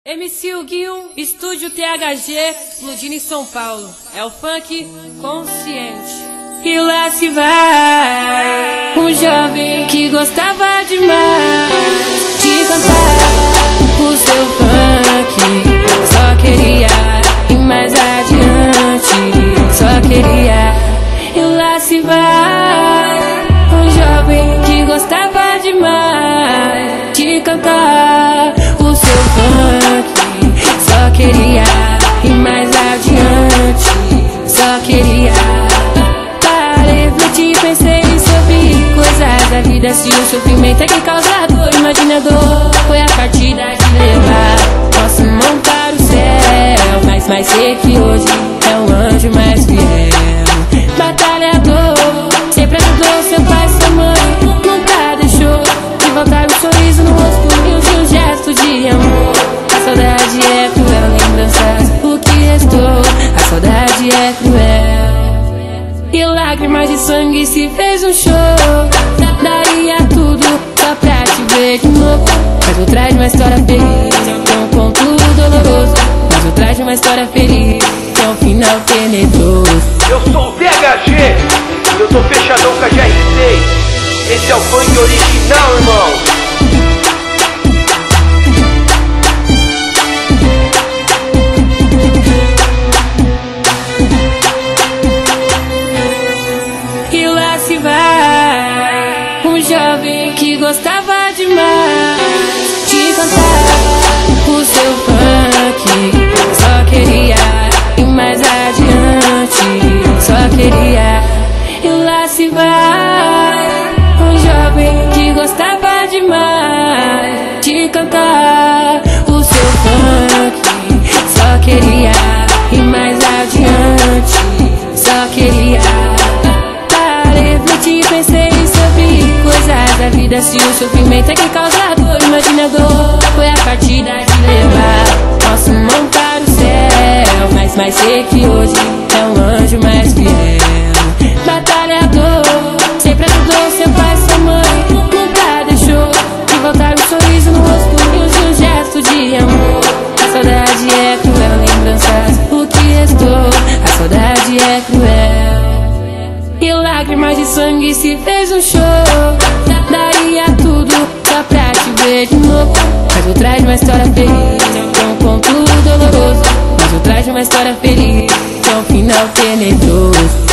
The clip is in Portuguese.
MC Huguinho, Estúdio THG, explodindo em São Paulo. É o funk consciente. E lá se vai um jovem que gostava demais de cantar o seu funk. Só queria ir mais adiante, só queria. E lá se vai um jovem que gostava demais de cantar o seu funk. Só queria ir mais adiante, só queria. Refleti, pensei sobre coisas da vida. Se o sofrimento é que causa dor, imagina a dor. Foi a partida de levar nosso irmão para o céu. Mas sei que hoje é um anjo mais fiel. Batalhador, sempre ajudou seu pai, sua mãe. Nunca deixou de voltar um sorriso no rosto e um seu gesto de amor. A saudade é cruel, lembranças o que restou. A saudade é cruel. E lágrimas de sangue se fez um show. Daria tudo só pra te ver de novo. Mas eu trago uma história feliz, é um conto doloroso. Mas eu trago uma história feliz, é um final tenebroso. Eu sou o THG, eu tô fechadão com a GR6. Esse é o funk original, irmão. Jovem que gostava demais de cantar o seu funk. Só queria ir mais adiante, só queria. E lá se vai um jovem que gostava demais de cantar o seu funk. Só queria ir mais adiante, só queria. Refleti, pensei sobre coisas da vida. Se o sofrimento é que causa dor, imagina a dor. Foi a partida de levar nosso irmão para o céu. Mas sei que hoje é um anjo mais fiel. Batalhador, sempre ajudou seu pai, sua mãe. Nunca deixou de voltar um sorriso no rosto e um seu gesto de amor. A saudade é cruel, lembranças o que restou. A saudade é cruel. E lágrimas de sangue se fez um show. Daria tudo só pra te ver de novo. Mas eu trago uma história feliz, é um conto doloroso. Mas eu trago uma história feliz, é um final tenebroso.